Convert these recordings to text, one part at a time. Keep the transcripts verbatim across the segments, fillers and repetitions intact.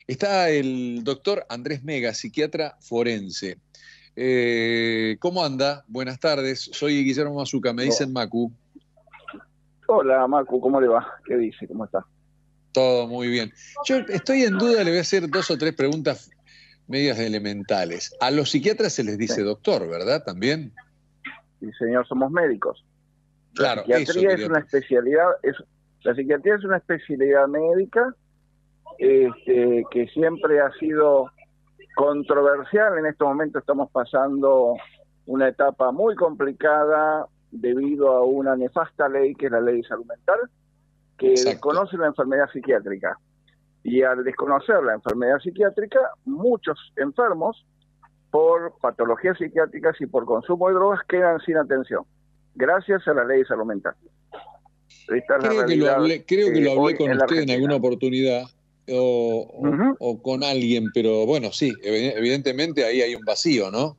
Está el doctor Andrés Mega, psiquiatra forense. Eh, ¿Cómo anda? Buenas tardes, soy Guillermo Mazuca, me Oh. dicen Macu. Hola, Marco, ¿cómo le va? ¿Qué dice? ¿Cómo está? Todo muy bien. Yo estoy en duda, le voy a hacer dos o tres preguntas medias elementales. A los psiquiatras se les Sí, dice doctor, ¿verdad? También. sí, señor, somos médicos. La Claro, eso psiquiatría es quería. una especialidad, es, la psiquiatría es una especialidad médica este, que siempre ha sido controversial. En este momento estamos pasando una etapa muy complicada debido a una nefasta ley, que es la Ley de Salud Mental, que Exacto. desconoce la enfermedad psiquiátrica. Y al desconocer la enfermedad psiquiátrica, muchos enfermos por patologías psiquiátricas y por consumo de drogas quedan sin atención, gracias a la Ley de Salud Mental. Esta es la Creo que lo realidad hablé, creo que eh, lo hablé hoy con en la usted en Argentina. alguna oportunidad o, Uh-huh. o, o con alguien, pero bueno, sí, evidentemente ahí hay un vacío, ¿no?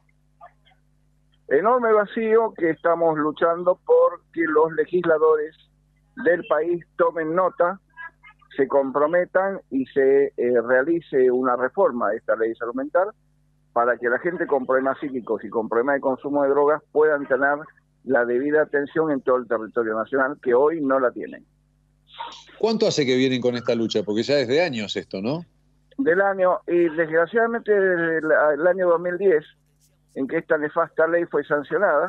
Enorme vacío que estamos luchando por que los legisladores del país tomen nota, se comprometan y se eh, realice una reforma de esta Ley de Salud Mental para que la gente con problemas psíquicos y con problemas de consumo de drogas puedan tener la debida atención en todo el territorio nacional, que hoy no la tienen. ¿Cuánto hace que vienen con esta lucha? Porque ya es de años esto, ¿no? Del año, y desgraciadamente desde el, el año dos mil diez, en que esta nefasta ley fue sancionada,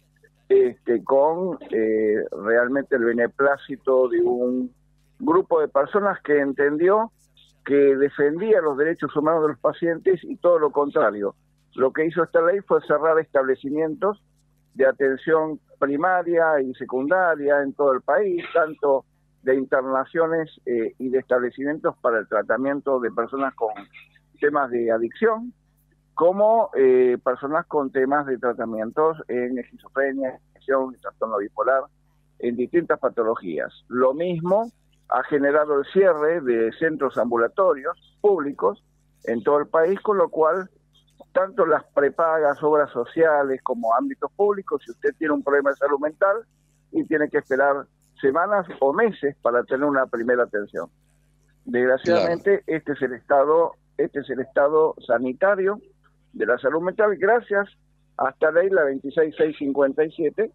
este, con eh, realmente el beneplácito de un grupo de personas que entendió que defendía los derechos humanos de los pacientes y todo lo contrario. Lo que hizo esta ley fue cerrar establecimientos de atención primaria y secundaria en todo el país, tanto de internaciones eh, y de establecimientos para el tratamiento de personas con temas de adicción, como eh, personas con temas de tratamientos en esquizofrenia, depresión, trastorno bipolar, en distintas patologías. Lo mismo ha generado el cierre de centros ambulatorios públicos en todo el país, con lo cual tanto las prepagas, obras sociales como ámbitos públicos, si usted tiene un problema de salud mental y tiene que esperar semanas o meses para tener una primera atención. Claro. Desgraciadamente, este es el estado, este es el estado sanitario de la salud mental, gracias a esta ley, la veintiséis mil seiscientos cincuenta y siete,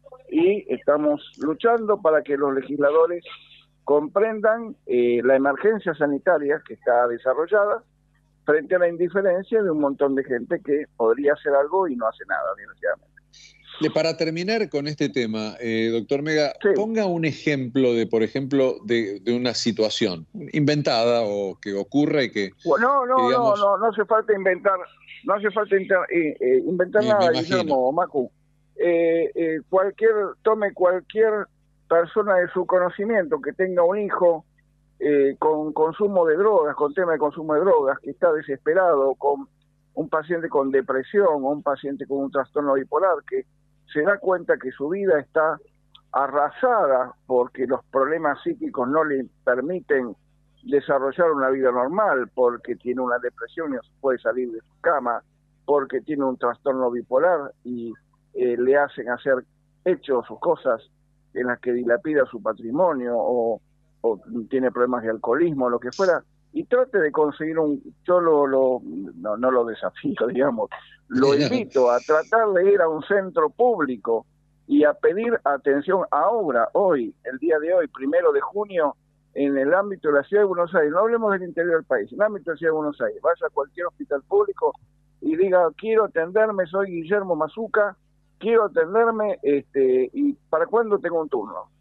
y estamos luchando para que los legisladores comprendan eh, la emergencia sanitaria que está desarrollada frente a la indiferencia de un montón de gente que podría hacer algo y no hace nada, desgraciadamente. Para terminar con este tema, eh, doctor Mega, Sí. ponga un ejemplo de, por ejemplo, de, de una situación inventada o que ocurra y que, No, que no, no, digamos, no, no hace falta inventar, no hace falta inter, eh, eh, inventar me, me nada, imagino. Guillermo Macu. Eh, eh, cualquier, tome cualquier persona de su conocimiento que tenga un hijo eh, con consumo de drogas, con tema de consumo de drogas, que está desesperado, con un paciente con depresión o un paciente con un trastorno bipolar, que se da cuenta que su vida está arrasada porque los problemas psíquicos no le permiten desarrollar una vida normal, porque tiene una depresión y no se puede salir de su cama, porque tiene un trastorno bipolar y eh, le hacen hacer hechos o cosas en las que dilapida su patrimonio o, o tiene problemas de alcoholismo, lo que fuera, y trate de conseguir un, yo lo, lo no, no lo desafío, digamos, lo invito a tratar de ir a un centro público y a pedir atención ahora, hoy, el día de hoy, primero de junio, en el ámbito de la ciudad de Buenos Aires, no hablemos del interior del país, en el ámbito de la ciudad de Buenos Aires, vaya a cualquier hospital público y diga, quiero atenderme, soy Guillermo Mazuca, quiero atenderme, este, y ¿para cuándo tengo un turno?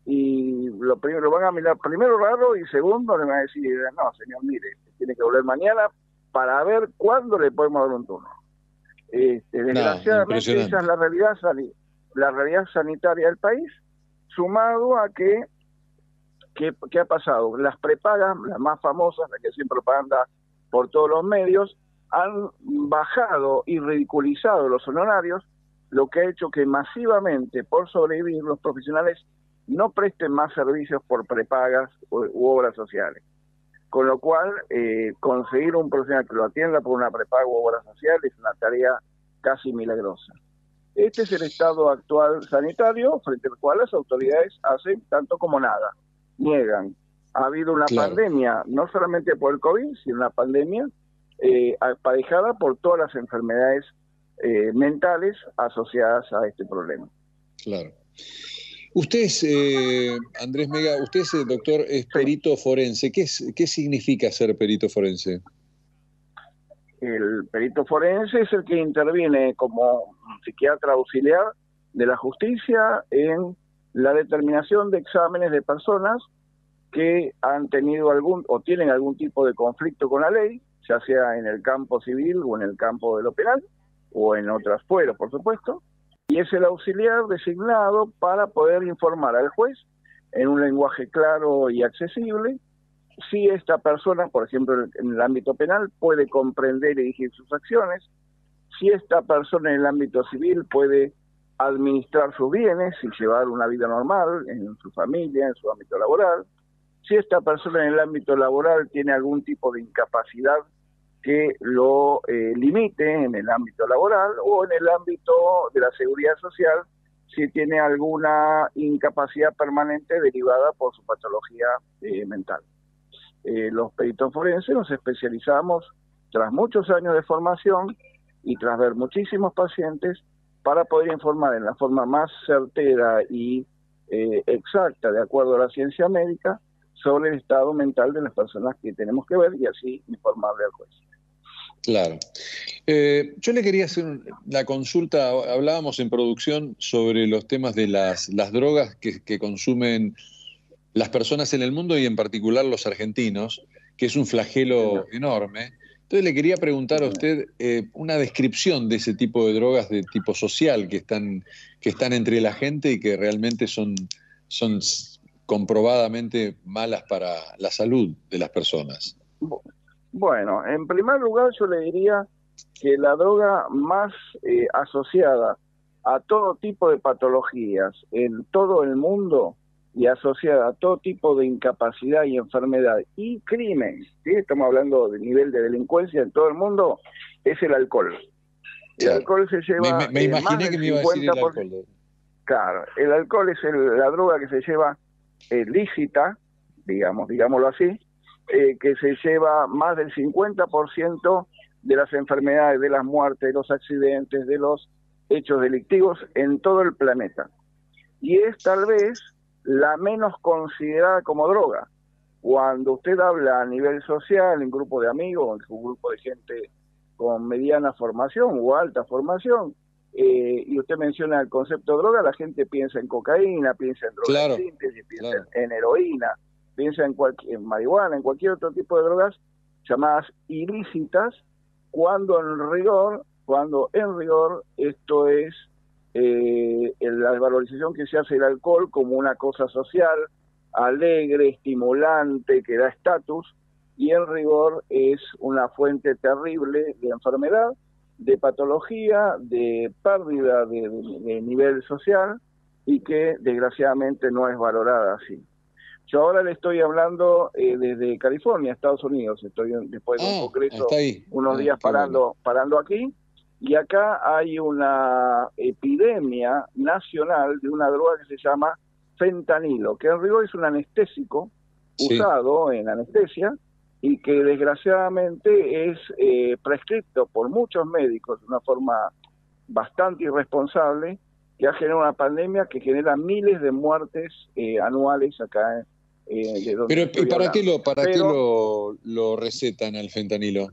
Y lo primero, lo van a mirar primero raro y segundo le van a decir, no señor, mire, tiene que volver mañana para ver cuándo le podemos dar un turno. Este, No, desgraciadamente esa es impresionante. la realidad, la realidad sanitaria del país, sumado a que ¿Qué, ¿Qué ha pasado? Las prepagas, las más famosas, las que siempre propaganda por todos los medios, han bajado y ridiculizado los honorarios, lo que ha hecho que masivamente, por sobrevivir, los profesionales no presten más servicios por prepagas u, u obras sociales. Con lo cual, eh, conseguir un profesional que lo atienda por una prepaga u obra social es una tarea casi milagrosa. Este es el estado actual sanitario, frente al cual las autoridades hacen tanto como nada. Niegan Ha habido una Claro. pandemia, no solamente por el COVID, sino una pandemia eh, aparejada por todas las enfermedades eh, mentales asociadas a este problema. Claro. Usted es, eh, Andrés Mega, usted es, eh, doctor, es Sí. perito forense. ¿Qué, es, ¿Qué significa ser perito forense? El perito forense es el que interviene como psiquiatra auxiliar de la justicia en la determinación de exámenes de personas que han tenido algún o tienen algún tipo de conflicto con la ley, ya sea en el campo civil o en el campo de lo penal, o en otras fueros, por supuesto, y es el auxiliar designado para poder informar al juez en un lenguaje claro y accesible si esta persona, por ejemplo, en el ámbito penal, puede comprender y dirigir sus acciones, si esta persona en el ámbito civil puede administrar sus bienes y llevar una vida normal en su familia, en su ámbito laboral, si esta persona en el ámbito laboral tiene algún tipo de incapacidad que lo eh, limite en el ámbito laboral, o en el ámbito de la seguridad social, si tiene alguna incapacidad permanente derivada por su patología eh, mental. Eh, los peritos forenses nos especializamos tras muchos años de formación y tras ver muchísimos pacientes para poder informar en la forma más certera y eh, exacta, de acuerdo a la ciencia médica, sobre el estado mental de las personas que tenemos que ver y así informarle al juez. Claro. Eh, yo le quería hacer un- la consulta, hablábamos en producción sobre los temas de las, las drogas que, que consumen las personas en el mundo y en particular los argentinos, que es un flagelo enorme. Entonces le quería preguntar a usted eh, una descripción de ese tipo de drogas de tipo social que están, que están entre la gente y que realmente son, son comprobadamente malas para la salud de las personas. Bueno, en primer lugar yo le diría que la droga más eh, asociada a todo tipo de patologías en todo el mundo y asociada a todo tipo de incapacidad y enfermedad y crimen, ¿sí? Estamos hablando del nivel de delincuencia en todo el mundo, es el alcohol. El Claro. alcohol se lleva Me, me, me eh, imaginé más del que me iba a decir el alcohol. Claro, el alcohol es el, la droga que se lleva eh, lícita, digamos, digámoslo así, eh, que se lleva más del cincuenta por ciento de las enfermedades, de las muertes, de los accidentes, de los hechos delictivos en todo el planeta. Y es tal vez la menos considerada como droga. Cuando usted habla a nivel social, en grupo de amigos, en un grupo de gente con mediana formación o alta formación, eh, y usted menciona el concepto de droga, la gente piensa en cocaína, piensa en droga Claro, de síntesis, piensa claro. en, en heroína, piensa en, cualquier, en marihuana, en cualquier otro tipo de drogas llamadas ilícitas, cuando en rigor, cuando en rigor esto es eh, la valorización que se hace del alcohol como una cosa social, alegre, estimulante, que da estatus, y en rigor es una fuente terrible de enfermedad, de patología, de pérdida de, de, de nivel social, y que desgraciadamente no es valorada así. Yo ahora le estoy hablando eh, desde California, Estados Unidos, estoy después de un Ah, congreso está ahí. unos Ah, días qué parando, bueno. parando aquí, y acá hay una epidemia nacional de una droga que se llama fentanilo, que en rigor es un anestésico Sí. usado en anestesia y que desgraciadamente es eh, prescripto por muchos médicos de una forma bastante irresponsable, que ha generado una pandemia que genera miles de muertes eh, anuales acá eh, de donde Pero, estoy ¿y para hablando. qué lo, para qué Pero lo, lo recetan al fentanilo?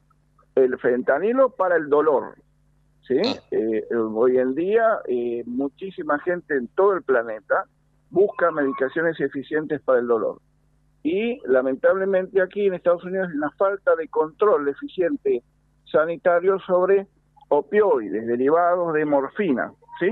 el fentanilo para el dolor, ¿sí? Ah. Eh, hoy en día eh, muchísima gente en todo el planeta busca medicaciones eficientes para el dolor. Y lamentablemente aquí en Estados Unidos hay una falta de control eficiente sanitario sobre opioides derivados de morfina, ¿sí?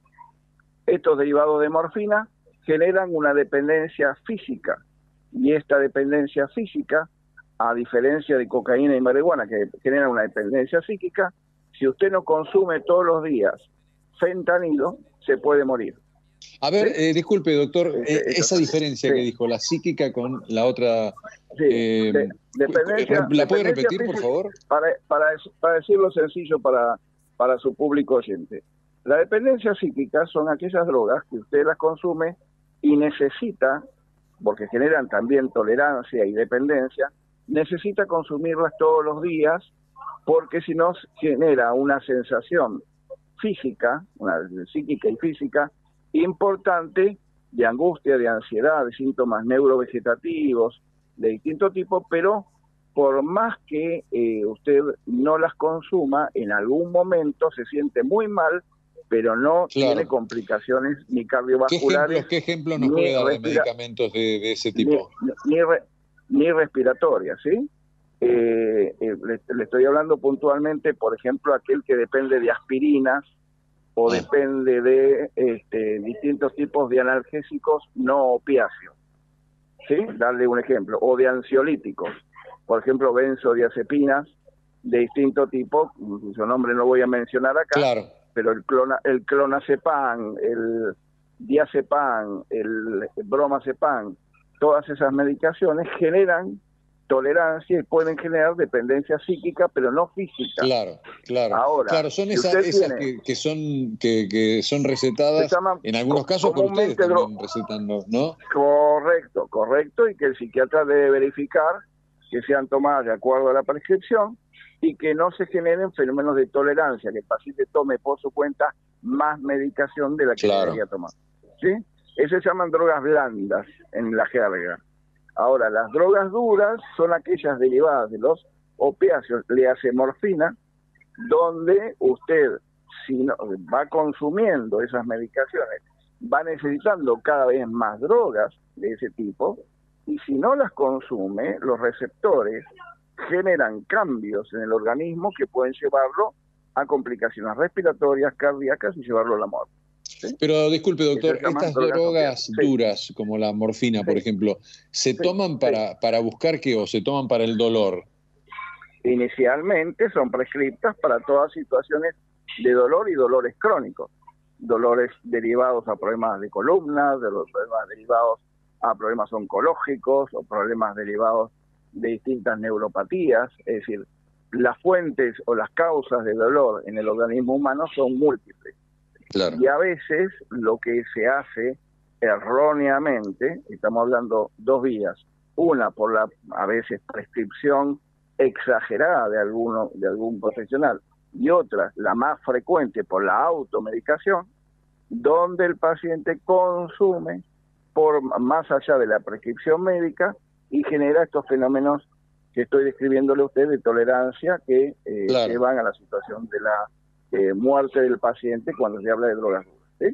Estos derivados de morfina generan una dependencia física, y esta dependencia física, a diferencia de cocaína y marihuana que generan una dependencia psíquica, si usted no consume todos los días fentanilo, se puede morir. A ver, ¿Sí? eh, disculpe, doctor, Es, eh, es, esa diferencia sí. que dijo, la psíquica con la otra... Sí, eh, de, dependencia, ¿La puede dependencia repetir, por física, favor? Para, para, para decirlo sencillo para, para su público oyente. La dependencia psíquica son aquellas drogas que usted las consume y necesita porque generan también tolerancia y dependencia, necesita consumirlas todos los días, porque si no genera una sensación física, una psíquica y física, importante de angustia, de ansiedad, de síntomas neurovegetativos de distinto tipo, pero por más que eh, usted no las consuma, en algún momento se siente muy mal, pero no claro. tiene complicaciones ni cardiovasculares. ¿Qué ejemplo, qué ejemplo nos puede dar de medicamentos de, de ese tipo? Ni, ni, re, ni respiratorias, ¿sí? Eh, eh, le, le estoy hablando puntualmente, por ejemplo, aquel que depende de aspirinas o ah. depende de este, distintos tipos de analgésicos no opiáceos, ¿sí? Darle un ejemplo, o de ansiolíticos, por ejemplo, benzodiazepinas de distinto tipo, su nombre no voy a mencionar acá, claro. pero el, clona, el clonazepam, el diazepam, el bromazepam, todas esas medicaciones generan tolerancia y pueden generar dependencia psíquica, pero no física. Claro, claro. Ahora, claro, son si esas, esas tiene, que, que son que, que son recetadas en algunos casos por ustedes también recetando, ¿no? Correcto, correcto, y que el psiquiatra debe verificar que sean tomadas de acuerdo a la prescripción y que no se generen fenómenos de tolerancia, que el paciente tome por su cuenta más medicación de la que claro. debería tomar. ¿Sí? Esas se llaman drogas blandas en la jerga. Ahora, las drogas duras son aquellas derivadas de los opiáceos, le hace morfina, donde usted, si no, va consumiendo esas medicaciones, va necesitando cada vez más drogas de ese tipo, y si no las consume, los receptores generan cambios en el organismo que pueden llevarlo a complicaciones respiratorias, cardíacas y llevarlo a la muerte. ¿Sí? Pero disculpe, doctor, estas drogas, drogas duras, sí. como la morfina, sí. por ejemplo, ¿se sí. toman para, sí. para buscar qué o se toman para el dolor? Inicialmente son prescritas para todas situaciones de dolor y dolores crónicos. Dolores derivados a problemas de columnas, de los problemas derivados a problemas oncológicos o problemas derivados de distintas neuropatías. Es decir, las fuentes o las causas de dolor en el organismo humano son múltiples. Claro. Y a veces lo que se hace erróneamente, estamos hablando dos vías, una por la a veces prescripción exagerada de alguno de algún profesional y otra, la más frecuente, por la automedicación, donde el paciente consume por más allá de la prescripción médica y genera estos fenómenos que estoy describiéndole a usted de tolerancia que eh, claro. llevan a la situación de la Eh, muerte del paciente cuando se habla de drogas duras, ¿sí?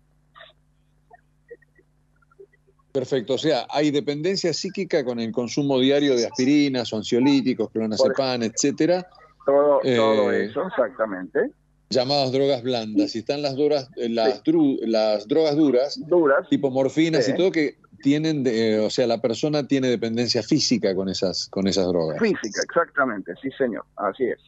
Perfecto, o sea, hay dependencia psíquica con el consumo diario de aspirinas o ansiolíticos, clonazepam, etcétera. Todo, eh, todo eso, exactamente. Llamadas drogas blandas. Y están las drogas, las, sí. dru, las drogas duras, duras, tipo morfinas sí. y todo, que tienen, de, o sea, la persona tiene dependencia física con esas, con esas drogas. Física, exactamente, sí señor, así es.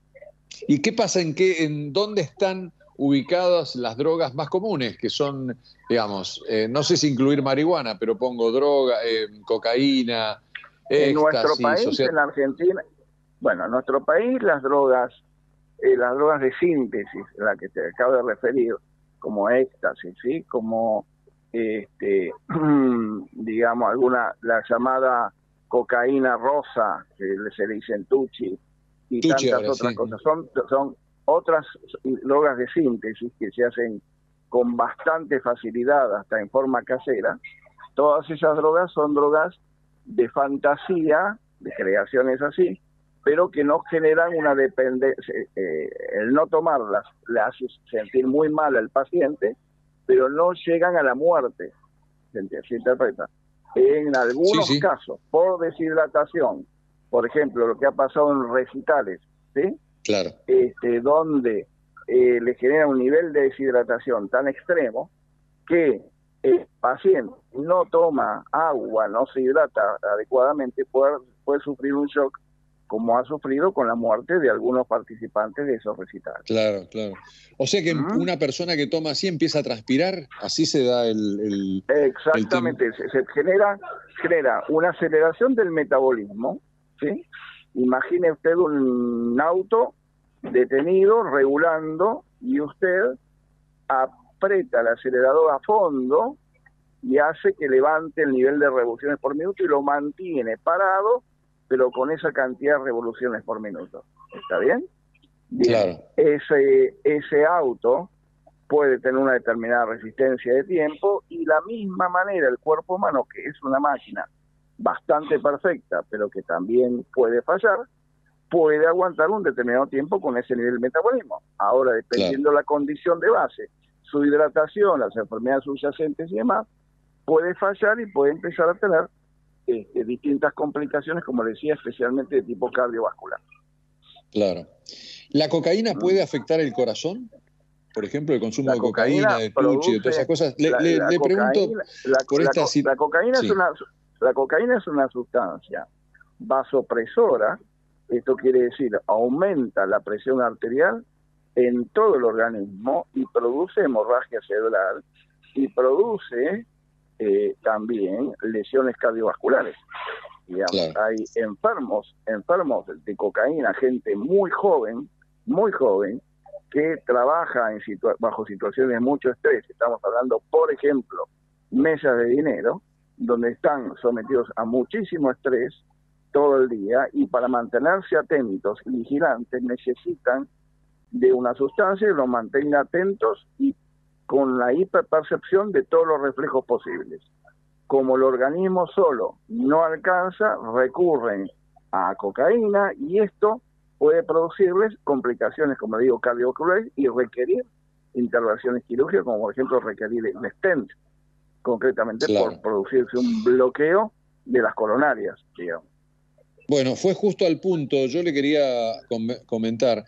¿Y qué pasa en qué, en dónde están ubicadas las drogas más comunes, que son, digamos, eh, no sé si incluir marihuana, pero pongo droga, eh, cocaína, en éxtasis, nuestro país, o sea... en la Argentina, bueno, en nuestro país las drogas, eh, las drogas de síntesis, la que te acabo de referir, como éxtasis, ¿sí? Como, este, digamos, alguna, la llamada cocaína rosa, que se le dice en tuchi, y Tuchi tantas ahora, otras sí. cosas. Son, son otras drogas de síntesis que se hacen con bastante facilidad, hasta en forma casera. Todas esas drogas son drogas de fantasía, de creaciones así, pero que no generan una dependencia. Eh, el no tomarlas le hace sentir muy mal al paciente, pero no llegan a la muerte. ¿Se, se interpreta? En algunos sí, sí. casos, por deshidratación, por ejemplo, lo que ha pasado en recitales, ¿sí? Claro. Este, donde eh, le genera un nivel de deshidratación tan extremo que el paciente no toma agua, no se hidrata adecuadamente, puede, puede sufrir un shock, como ha sufrido con la muerte de algunos participantes de esos recitales. Claro, claro. O sea que ¿Mm? una persona que toma así empieza a transpirar, así se da el... el Exactamente, el se, se genera, genera una aceleración del metabolismo, ¿sí? Imagine usted un auto detenido, regulando, y usted aprieta el acelerador a fondo y hace que levante el nivel de revoluciones por minuto y lo mantiene parado, pero con esa cantidad de revoluciones por minuto. ¿Está bien? Bien. Claro. Ese, ese auto puede tener una determinada resistencia de tiempo, y la misma manera el cuerpo humano, que es una máquina bastante perfecta, pero que también puede fallar, puede aguantar un determinado tiempo con ese nivel de metabolismo. Ahora, dependiendo de la condición de base, su hidratación, las enfermedades subyacentes y demás, puede fallar y puede empezar a tener este, distintas complicaciones, como decía, especialmente de tipo cardiovascular. Claro. ¿La cocaína puede afectar el corazón? Por ejemplo, el consumo La de cocaína, cocaína de tuchi, de todas esas cosas. Le, la, le, la le cocaína, pregunto la, por la, esta... la cocaína sí. es una la cocaína es una sustancia vasopresora. Esto quiere decir, aumenta la presión arterial en todo el organismo y produce hemorragia cerebral y produce eh, también lesiones cardiovasculares. Digamos, Claro. hay enfermos, enfermos de cocaína, gente muy joven, muy joven, que trabaja en situa bajo situaciones de mucho estrés. Estamos hablando, por ejemplo, mesas de dinero, donde están sometidos a muchísimo estrés todo el día, y para mantenerse atentos y vigilantes necesitan de una sustancia que los mantenga atentos y con la hiperpercepción de todos los reflejos posibles. Como el organismo solo no alcanza, recurren a cocaína, y esto puede producirles complicaciones, como digo, cardiovasculares, y requerir intervenciones quirúrgicas, como por ejemplo requerir el stent, concretamente claro. por producirse un bloqueo de las coronarias, digamos. Bueno, fue justo al punto. Yo le quería com comentar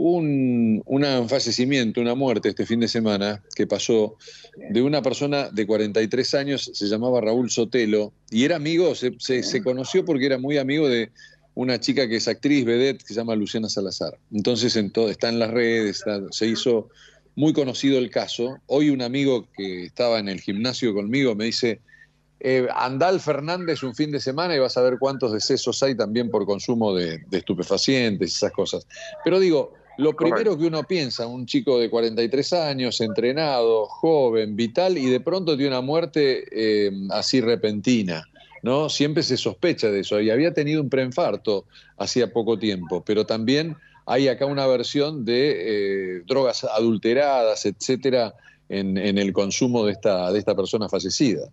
un, un fallecimiento, una muerte este fin de semana que pasó de una persona de cuarenta y tres años, se llamaba Raúl Sotelo, y era amigo, se, se, se conoció porque era muy amigo de una chica que es actriz, vedette, que se llama Luciana Salazar. Entonces en todo, está en las redes, está, se hizo muy conocido el caso. Hoy un amigo que estaba en el gimnasio conmigo me dice... Eh, andá al Fernández un fin de semana y vas a ver cuántos decesos hay también por consumo de, de estupefacientes y esas cosas. Pero digo, lo primero que uno piensa, un chico de cuarenta y tres años, entrenado, joven, vital, y de pronto tiene una muerte eh, así repentina, ¿no? Siempre se sospecha de eso. Y había tenido un preinfarto hacía poco tiempo, pero también hay acá una versión de eh, drogas adulteradas, etcétera, en, en el consumo de esta, de esta persona fallecida.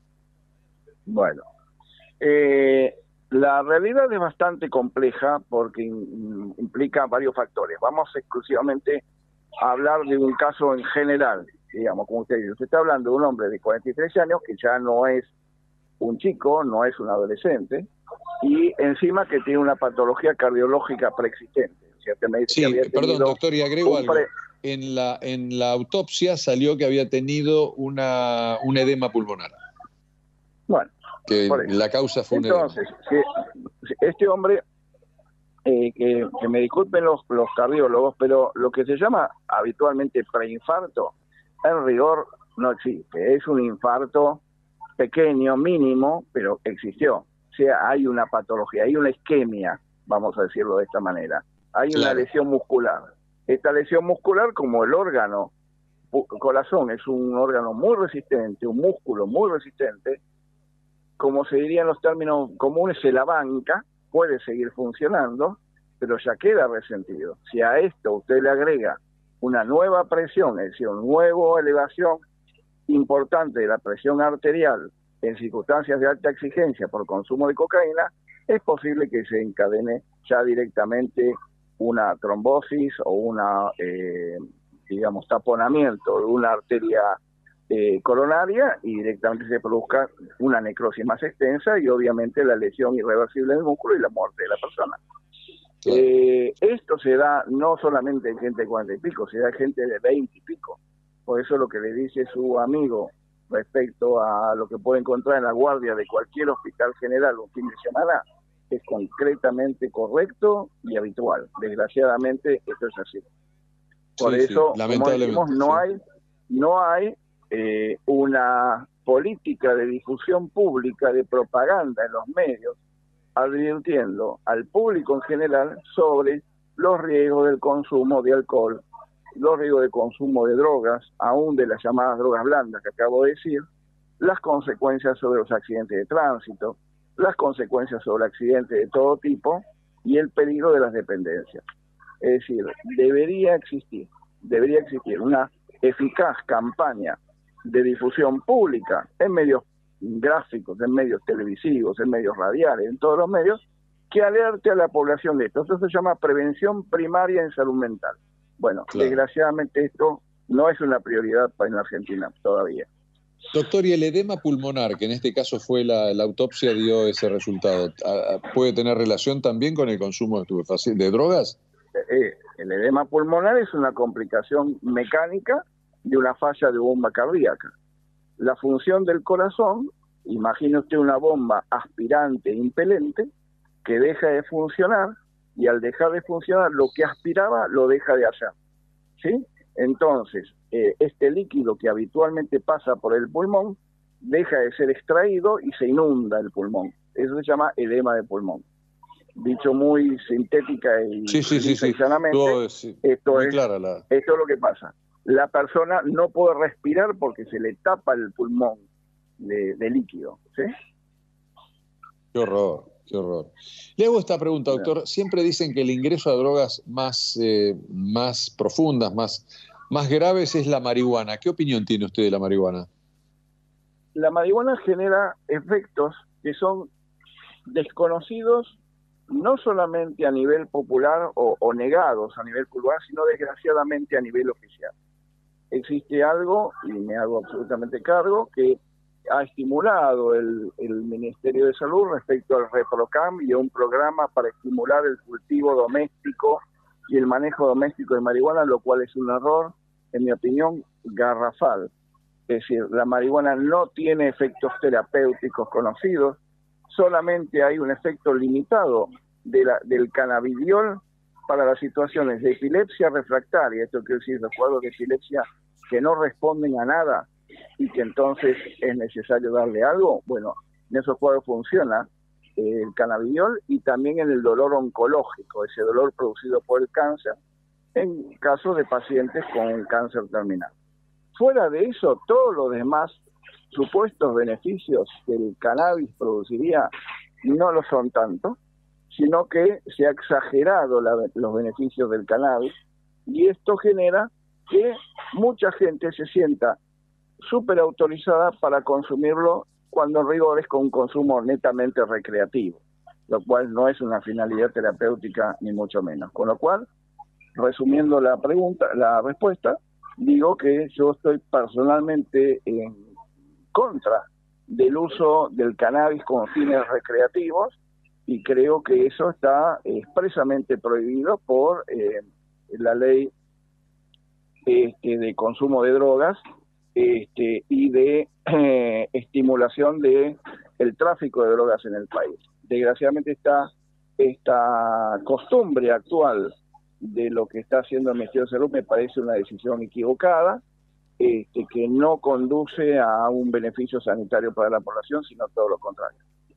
Bueno, eh, la realidad es bastante compleja porque in, implica varios factores. Vamos exclusivamente a hablar de un caso en general, digamos, como usted dice. Usted está hablando de un hombre de cuarenta y tres años que ya no es un chico, no es un adolescente, y encima que tiene una patología cardiológica preexistente. O sea, me dice sí, que había perdón, doctor, y agrego algo. Pre... En la, en la autopsia salió que había tenido una, un edema pulmonar. Bueno, que la causa fue un entonces, si este hombre, eh, que, que me disculpen los, los cardiólogos, pero lo que se llama habitualmente preinfarto, en rigor no existe. Es un infarto pequeño, mínimo, pero existió. O sea, hay una patología, hay una isquemia, vamos a decirlo de esta manera. Hay una claro. lesión muscular. Esta lesión muscular, como el órgano, el corazón es un órgano muy resistente, un músculo muy resistente, como se diría en los términos comunes, se la banca, puede seguir funcionando, pero ya queda resentido. Si a esto usted le agrega una nueva presión, es decir, una nueva elevación importante de la presión arterial en circunstancias de alta exigencia por consumo de cocaína, es posible que se encadene ya directamente una trombosis o una, eh, digamos, taponamiento de una arteria Eh, coronaria, y directamente se produzca una necrosis más extensa y obviamente la lesión irreversible del músculo y la muerte de la persona. Claro. Eh, esto se da no solamente en gente de cuarenta y pico, se da en gente de veinte y pico. Por eso lo que le dice su amigo respecto a lo que puede encontrar en la guardia de cualquier hospital general un fin de semana es concretamente correcto y habitual. Desgraciadamente esto es así. Por sí, eso, sí, como decimos, no sí. hay, no hay Eh, una política de difusión pública, de propaganda en los medios, advirtiendo al público en general sobre los riesgos del consumo de alcohol, los riesgos de consumo de drogas, aún de las llamadas drogas blandas que acabo de decir, las consecuencias sobre los accidentes de tránsito, las consecuencias sobre accidentes de todo tipo y el peligro de las dependencias. Es decir, debería existir, debería existir una eficaz campaña de difusión pública en medios gráficos, en medios televisivos, en medios radiales, en todos los medios, que alerte a la población de esto. Esto se llama prevención primaria en salud mental. Bueno, claro. Desgraciadamente esto no es una prioridad para en Argentina todavía. Doctor, ¿y el edema pulmonar, que en este caso fue la, la autopsia, dio ese resultado, puede tener relación también con el consumo de estupefacientes, de drogas? Eh, el edema pulmonar es una complicación mecánica de una falla de bomba cardíaca. La función del corazón, imagine usted una bomba aspirante impelente que deja de funcionar, y al dejar de funcionar lo que aspiraba lo deja de hacer, ¿sí? Entonces, eh, este líquido que habitualmente pasa por el pulmón deja de ser extraído y se inunda el pulmón. Eso se llama edema de pulmón. Dicho muy sintética y, sí, sí, sí, sí. llanamente, Todo es, sí. esto, muy es, clara la... esto es lo que pasa. La persona no puede respirar porque se le tapa el pulmón de, de líquido, ¿sí? Qué horror, qué horror. Le hago esta pregunta, doctor. Siempre dicen que el ingreso a drogas más, eh, más profundas, más, más graves es la marihuana. ¿Qué opinión tiene usted de la marihuana? La marihuana genera efectos que son desconocidos no solamente a nivel popular o, o negados a nivel cultural, sino desgraciadamente a nivel oficial. Existe algo, y me hago absolutamente cargo, que ha estimulado el, el Ministerio de Salud respecto al ReproCam y a un programa para estimular el cultivo doméstico y el manejo doméstico de marihuana, lo cual es un error, en mi opinión, garrafal. Es decir, la marihuana no tiene efectos terapéuticos conocidos, solamente hay un efecto limitado de la, del cannabidiol para las situaciones de epilepsia refractaria, esto quiere decir los cuadros de epilepsia que no responden a nada y que entonces es necesario darle algo. Bueno, en esos cuadros funciona eh, el cannabidiol, y también en el dolor oncológico, ese dolor producido por el cáncer, en casos de pacientes con cáncer terminal. Fuera de eso, todos los demás supuestos beneficios que el cannabis produciría no lo son tanto, sino que se ha exagerado la, los beneficios del cannabis, y esto genera que mucha gente se sienta súper autorizada para consumirlo cuando en rigor es con un consumo netamente recreativo, lo cual no es una finalidad terapéutica ni mucho menos. Con lo cual, resumiendo la pregunta, la respuesta, digo que yo estoy personalmente en contra del uso del cannabis con fines recreativos, y creo que eso está expresamente prohibido por eh, la ley este, de consumo de drogas este, y de eh, estimulación de el tráfico de drogas en el país. Desgraciadamente esta, esta costumbre actual de lo que está haciendo el Ministerio de Salud me parece una decisión equivocada, este, que no conduce a un beneficio sanitario para la población, sino todo lo contrario.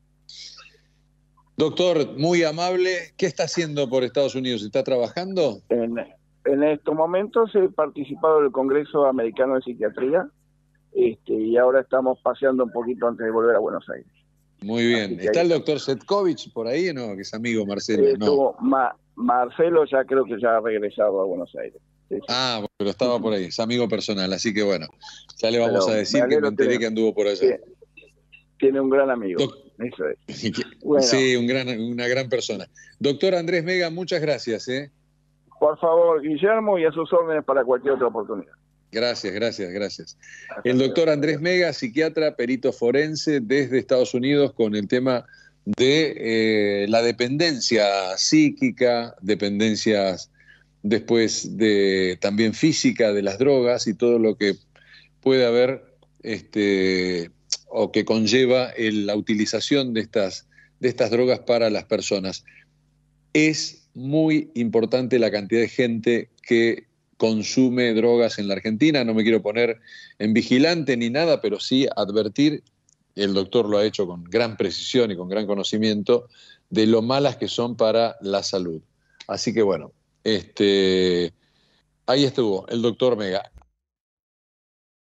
Doctor, muy amable. ¿Qué está haciendo por Estados Unidos? ¿Está trabajando? En, en estos momentos he participado del Congreso Americano de Psiquiatría, este, y ahora estamos paseando un poquito antes de volver a Buenos Aires. Muy bien. ¿Está el doctor Setkovich por ahí o no? Que es amigo Marcelo. Eh, no. Ma Marcelo ya creo que ya ha regresado a Buenos Aires. Sí, sí. Ah, bueno, pero estaba por ahí, es amigo personal, así que bueno, ya le vamos pero a decir me que me enteré tiene, que anduvo por allá. Tiene, tiene un gran amigo. Doc Eso es. Bueno. Sí, un gran, una gran persona. Doctor Andrés Mega, muchas gracias. ¿eh? Por favor, Guillermo, y a sus órdenes para cualquier otra oportunidad. Gracias, gracias, gracias. El doctor Andrés Mega, psiquiatra, perito forense desde Estados Unidos, con el tema de eh, la dependencia psíquica, dependencias después de también física de las drogas y todo lo que puede haber este, o que conlleva el, la utilización de estas, de estas drogas para las personas. Es muy importante la cantidad de gente que consume drogas en la Argentina. No me quiero poner en vigilante ni nada, pero sí advertir, el doctor lo ha hecho con gran precisión y con gran conocimiento, de lo malas que son para la salud. Así que bueno, este, ahí estuvo el doctor Mega.